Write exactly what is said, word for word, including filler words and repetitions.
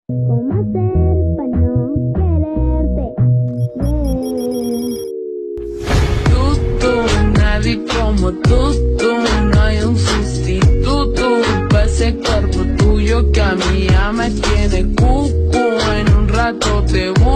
¿Cómo hacer para no quererte? Yeah. Tú, tú, nadie como tú, tú. No hay un sustituto para ese cuerpo tuyo que a mí ya me tiene cucu. En un rato te voy